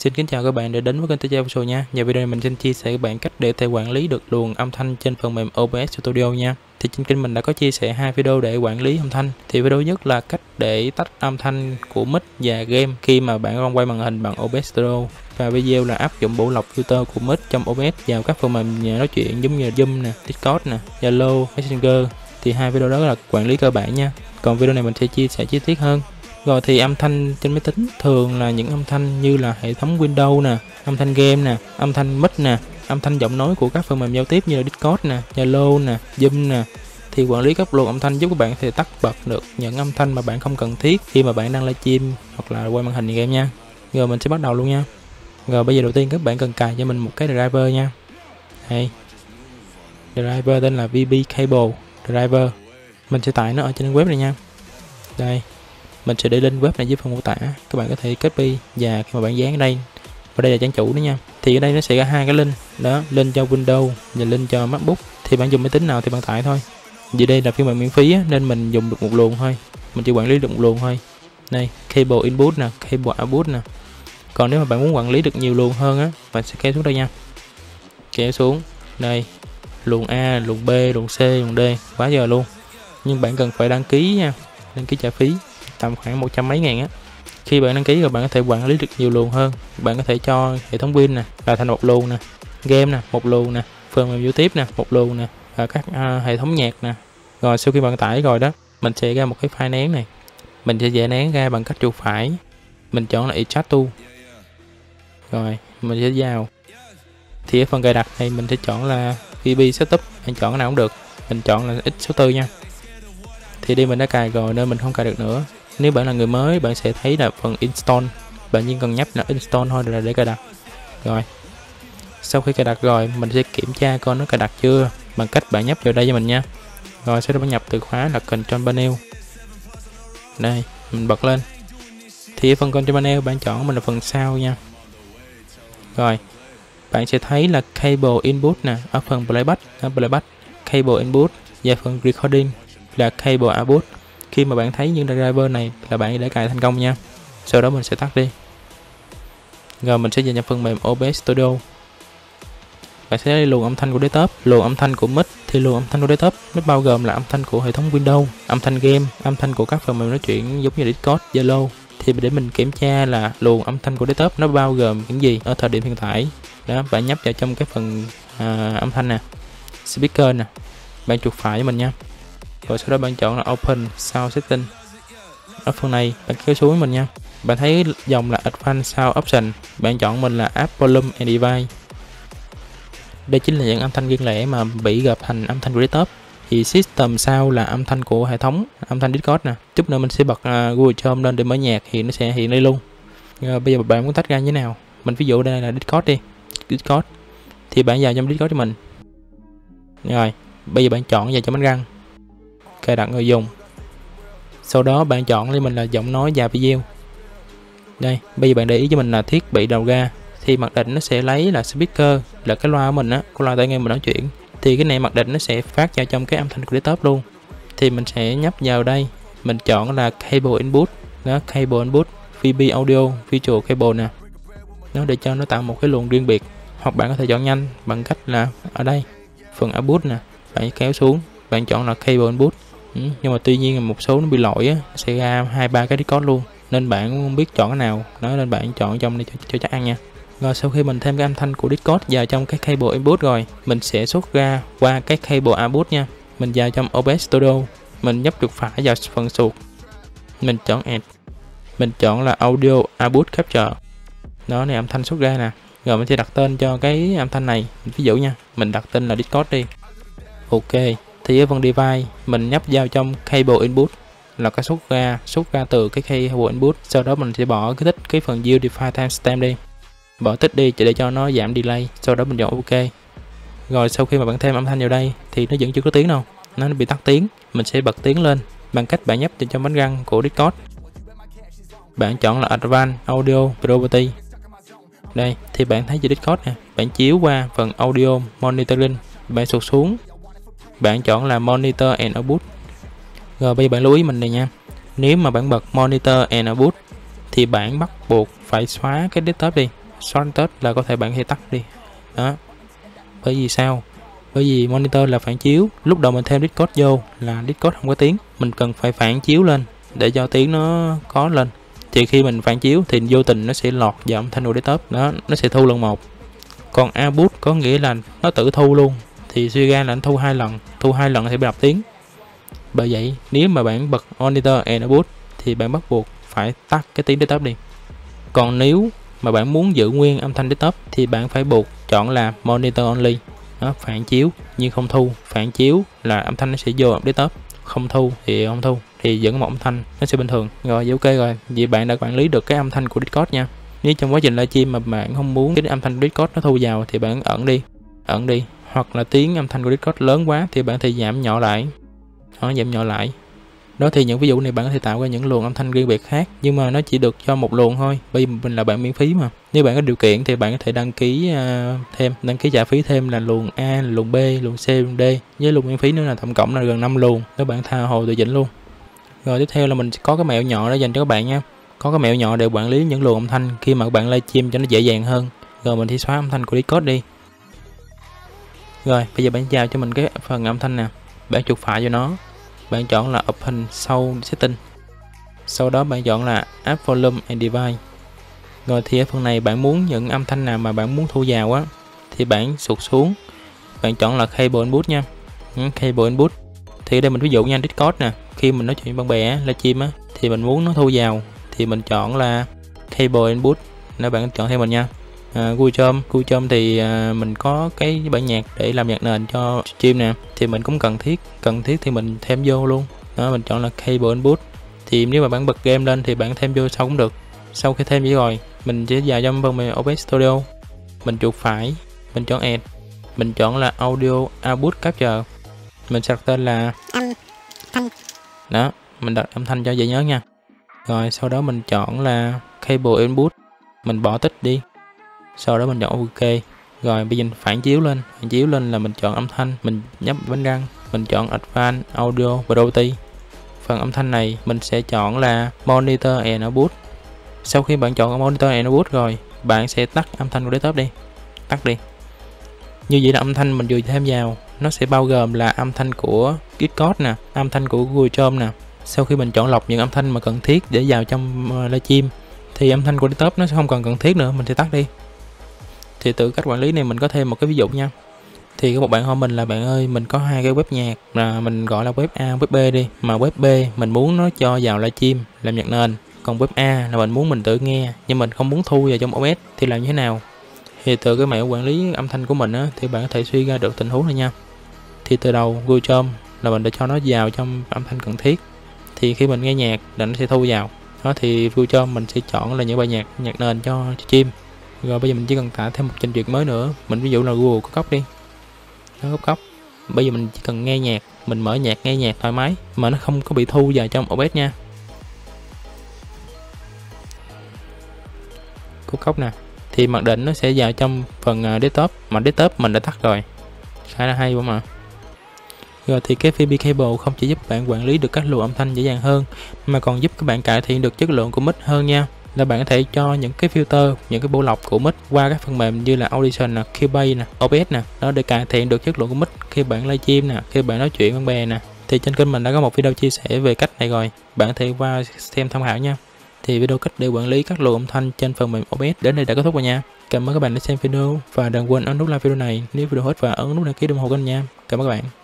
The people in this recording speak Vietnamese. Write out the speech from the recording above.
Xin kính chào các bạn đã đến với kênh TJ Official nha. Và video này mình xin chia sẻ các bạn cách để có thể quản lý được luồng âm thanh trên phần mềm OBS Studio nha. Thì trên kênh mình đã có chia sẻ hai video để quản lý âm thanh. Thì video nhất là cách để tách âm thanh của mic và game khi mà bạn đang quay màn hình bằng OBS Studio. Và video là áp dụng bộ lọc filter của mic trong OBS vào các phần mềm nói chuyện giống như Zoom nè, Discord nè, Zalo, Messenger. Thì hai video đó là quản lý cơ bản nha. Còn video này mình sẽ chia sẻ chi tiết hơn. Rồi thì âm thanh trên máy tính thường là những âm thanh như là hệ thống Windows nè, âm thanh game nè, âm thanh mic nè, âm thanh giọng nói của các phần mềm giao tiếp như là Discord nè, Zalo nè, Zoom nè. Thì quản lý các luồng âm thanh giúp các bạn thể tắt bật được những âm thanh mà bạn không cần thiết khi mà bạn đang livestream hoặc là quay màn hình game nha. Rồi mình sẽ bắt đầu luôn nha. Rồi bây giờ đầu tiên các bạn cần cài cho mình một cái driver nha. Đây. Driver tên là VB Cable Driver. Mình sẽ tải nó ở trên web này nha. Đây. Mình sẽ để link web này dưới phần mô tả, các bạn có thể copy và khi mà bạn dán ở đây, và đây là trang chủ nữa nha. Thì ở đây nó sẽ có hai cái link đó, link cho Windows và link cho MacBook. Thì bạn dùng máy tính nào thì bạn tải thôi. Vì đây là phiên bản miễn phí á, nên mình dùng được một luồng thôi, mình chỉ quản lý được một luồng thôi. Đây, cable input nè, cable output nè. Còn nếu mà bạn muốn quản lý được nhiều luồng hơn á, bạn sẽ kéo xuống đây nha, kéo xuống đây, luồng A, luồng B, luồng C, luồng D, quá giờ luôn. Nhưng bạn cần phải đăng ký nha, đăng ký trả phí tầm khoảng 100 mấy ngàn á. Khi bạn đăng ký rồi bạn có thể quản lý được nhiều luồng hơn. Bạn có thể cho hệ thống Win nè là thành một luồng nè, game nè một luồng nè, phần mềm YouTube nè một luồng nè, và các hệ thống nhạc nè. Rồi sau khi bạn tải rồi đó, mình sẽ ra một cái file nén này, mình sẽ dễ nén ra bằng cách chuột phải, mình chọn là Extract to, rồi mình sẽ vào. Thì ở phần cài đặt này mình sẽ chọn là VB Setup, bạn chọn cái nào cũng được, mình chọn là X số 4 nha. Thì đây mình đã cài rồi nên mình không cài được nữa. Nếu bạn là người mới, bạn sẽ thấy là phần install, bạn chỉ cần nhấp là install thôi là để cài đặt. Rồi sau khi cài đặt rồi, mình sẽ kiểm tra coi nó cài đặt chưa bằng cách bạn nhấp vào đây cho mình nha. Rồi sau đó bạn nhập từ khóa là Control Panel. Đây mình bật lên. Thì ở phần Control Panel bạn chọn mình là phần sau nha. Rồi bạn sẽ thấy là cable input nè, ở phần playback, cable input, và phần recording là cable output. Khi mà bạn thấy những driver này là bạn đã cài thành công nha. Sau đó mình sẽ tắt đi. Rồi mình sẽ vào nhập phần mềm OBS Studio. Bạn sẽ thấy luồng âm thanh của desktop, luồng âm thanh của mic. Thì luồng âm thanh của desktop nó bao gồm là âm thanh của hệ thống Windows, âm thanh game, âm thanh của các phần mềm nói chuyện giống như Discord, Zalo. Thì để mình kiểm tra là luồng âm thanh của desktop nó bao gồm những gì ở thời điểm hiện tại. Đó, bạn nhấp vào trong cái phần âm thanh nè, speaker nè, bạn chuột phải với mình nha. Rồi sau đó bạn chọn là Open Sound Setting. Ở phần này bạn kéo xuống với mình nha. Bạn thấy dòng là Advanced Sound Option, bạn chọn mình là App Volume and Device. Đây chính là những âm thanh riêng lẻ mà bị gộp thành âm thanh của desktop. Thì System Sound là âm thanh của hệ thống, âm thanh Discord nè. Chút nữa mình sẽ bật Google Chrome lên để mở nhạc thì nó sẽ hiện đây luôn. Rồi bây giờ bạn muốn tách ra như thế nào? Mình ví dụ đây là Discord đi, Discord. Thì bạn vào trong Discord cho mình. Rồi bây giờ bạn chọn vào trong bánh răng, cài đặt người dùng. Sau đó bạn chọn cho mình là giọng nói và video. Đây, bây giờ bạn để ý cho mình là thiết bị đầu ra. Thì mặc định nó sẽ lấy là speaker, là cái loa của mình á, cái loa tai nghe mình nói chuyện. Thì cái này mặc định nó sẽ phát vào trong cái âm thanh của desktop luôn. Thì mình sẽ nhấp vào đây, mình chọn là cable input, đó, cable input, VB audio, virtual cable nè. Nó để cho nó tạo một cái luồng riêng biệt. Hoặc bạn có thể chọn nhanh bằng cách là ở đây, phần output nè, bạn kéo xuống, bạn chọn là cable input. Nhưng mà tuy nhiên một số nó bị lỗi á, sẽ ra 2-3 cái Discord luôn, nên bạn không biết chọn cái nào, đó nên bạn chọn trong đây cho chắc ăn nha. Rồi sau khi mình thêm cái âm thanh của Discord vào trong cái cable input rồi, mình sẽ xuất ra qua cái cable output nha. Mình vào trong OBS Studio, mình nhấp chuột phải vào phần suột, mình chọn Add, mình chọn là Audio Output Capture. Đó này âm thanh xuất ra nè. Rồi mình sẽ đặt tên cho cái âm thanh này, ví dụ nha, mình đặt tên là Discord đi. Ok. Thì ở phần device mình nhấp vào trong cable input là cái xuất ra từ cái cable input. Sau đó mình sẽ bỏ cái tích cái phần Use Define Timestamp đi, bỏ tích đi để cho nó giảm delay. Sau đó mình chọn ok. Rồi sau khi mà bạn thêm âm thanh vào đây thì nó vẫn chưa có tiếng đâu, nó bị tắt tiếng. Mình sẽ bật tiếng lên bằng cách bạn nhấp vào trong bánh răng của Discord, bạn chọn là Advanced Audio Property. Đây thì bạn thấy trên Discord nè, bạn chiếu qua phần Audio Monitoring, bạn sụt xuống, bạn chọn là Monitor and Output. Rồi bây giờ bạn lưu ý mình này nha, nếu mà bạn bật Monitor and Output thì bạn bắt buộc phải xóa cái desktop đi, Shorted là có thể bạn hay tắt đi. Đó. Bởi vì sao? Bởi vì monitor là phản chiếu, lúc đầu mình thêm Discord vô là Discord không có tiếng, mình cần phải phản chiếu lên để cho tiếng nó có lên. Thì khi mình phản chiếu thì vô tình nó sẽ lọt vào âm thanh của desktop, đó, nó sẽ thu lần một. Còn output có nghĩa là nó tự thu luôn, thì suy ra là nó thu hai lần sẽ bị đập tiếng. Bởi vậy nếu mà bạn bật monitor and output thì bạn bắt buộc phải tắt cái tiếng desktop đi. Còn nếu mà bạn muốn giữ nguyên âm thanh desktop thì bạn phải buộc chọn là monitor only. Nó phản chiếu nhưng không thu, phản chiếu là âm thanh nó sẽ vô desktop, không thu thì không thu, thì vẫn một âm thanh nó sẽ bình thường. Rồi ok rồi, vậy bạn đã quản lý được cái âm thanh của Discord nha. Nếu trong quá trình livestream mà bạn không muốn cái âm thanh của Discord nó thu vào thì bạn ẩn đi, hoặc là tiếng âm thanh của Discord lớn quá thì bạn thì giảm nhỏ lại. Giảm nhỏ lại. Đó, thì những ví dụ này bạn có thể tạo ra những luồng âm thanh riêng biệt khác, nhưng mà nó chỉ được cho một luồng thôi, bởi vì mình là bạn miễn phí mà. Nếu bạn có điều kiện thì bạn có thể đăng ký đăng ký trả phí thêm là luồng A, luồng B, luồng C, luồng D, với luồng miễn phí nữa là tổng cộng là gần 5 luồng, các bạn tha hồ tùy chỉnh luôn. Rồi tiếp theo là mình có cái mẹo nhỏ để dành cho các bạn nha. Có cái mẹo nhỏ để quản lý những luồng âm thanh khi mà các bạn livestream cho nó dễ dàng hơn. Rồi mình sẽ xóa âm thanh của Discord đi. Rồi bây giờ bạn vào cho mình cái phần âm thanh nè, bạn chuột phải vào nó, bạn chọn là Open Sound Setting, sau đó bạn chọn là Add Volume and Device. Rồi thì ở phần này bạn muốn những âm thanh nào mà bạn muốn thu vào á thì bạn sụt xuống, bạn chọn là Cable Input nha. Cable Input thì ở đây mình ví dụ nha, Discord nè, khi mình nói chuyện với bạn bè livestream á thì mình muốn nó thu vào thì mình chọn là Cable Input, nếu bạn chọn theo mình nha. Google Chrome thì mình có cái bản nhạc để làm nhạc nền cho stream nè, thì mình cũng cần thiết thì mình thêm vô luôn. Đó, mình chọn là Cable Input. Thì nếu mà bạn bật game lên thì bạn thêm vô sau cũng được. Sau khi thêm vậy rồi, mình sẽ vào trong phần mềm OBS Studio, mình chuột phải, mình chọn Add, mình chọn là Audio Output Capture, mình sẽ đặt tên là âm thanh. Đó, mình đặt âm thanh cho dễ nhớ nha. Rồi sau đó mình chọn là Cable Input, mình bỏ tích đi. Sau đó mình chọn OK. Rồi bây giờ phản chiếu lên là mình chọn âm thanh, mình nhấp bánh răng, mình chọn Advanced Audio Priority. Phần âm thanh này mình sẽ chọn là Monitor and Output. Sau khi bạn chọn Monitor and Output rồi, bạn sẽ tắt âm thanh của desktop đi. Tắt đi. Như vậy là âm thanh mình vừa thêm vào, nó sẽ bao gồm là âm thanh của Discord nè, âm thanh của Google Chrome nè. Sau khi mình chọn lọc những âm thanh mà cần thiết để vào trong livestream thì âm thanh của desktop nó sẽ không còn cần thiết nữa, mình sẽ tắt đi. Thì từ cách quản lý này mình có thêm một cái ví dụ nha. Thì có một bạn hỏi mình là bạn ơi, mình có hai cái web nhạc là mình gọi là web A, web B đi, mà web B mình muốn nó cho vào livestream làm nhạc nền, còn web A là mình muốn mình tự nghe nhưng mình không muốn thu vào trong OBS thì làm như thế nào? Thì từ cái mẹo quản lý âm thanh của mình á, thì bạn có thể suy ra được tình huống này nha. Thì từ đầu Google Chrome là mình để cho nó vào trong âm thanh cần thiết, thì khi mình nghe nhạc là nó sẽ thu vào. Đó, thì Google Chrome mình sẽ chọn là những bài nhạc nền cho stream. Rồi bây giờ mình chỉ cần tạo thêm một trình duyệt mới nữa, mình ví dụ là Google cốc đi. Nó cốc. Bây giờ mình chỉ cần nghe nhạc, mình mở nhạc nghe nhạc thoải mái mà nó không có bị thu vào trong OBS nha. Cốc nè. Thì mặc định nó sẽ vào trong phần desktop, mà desktop mình đã tắt rồi. Khá là hay mà. Rồi thì cái FB Cable không chỉ giúp bạn quản lý được các luồng âm thanh dễ dàng hơn mà còn giúp các bạn cải thiện được chất lượng của mic hơn nha. Là bạn có thể cho những cái filter, những cái bộ lọc của mic qua các phần mềm như là Audition nè, Cubase nè, OBS nè, đó để cải thiện được chất lượng của mic khi bạn livestream nè, khi bạn nói chuyện với bạn bè nè. Thì trên kênh mình đã có một video chia sẻ về cách này rồi, bạn có thể qua xem tham khảo nha. Thì video cách để quản lý các luồng âm thanh trên phần mềm OBS đến đây đã kết thúc rồi nha. Cảm ơn các bạn đã xem video và đừng quên ấn nút like video này nếu video hết và ấn nút đăng ký ủng hộ kênh nha. Cảm ơn các bạn.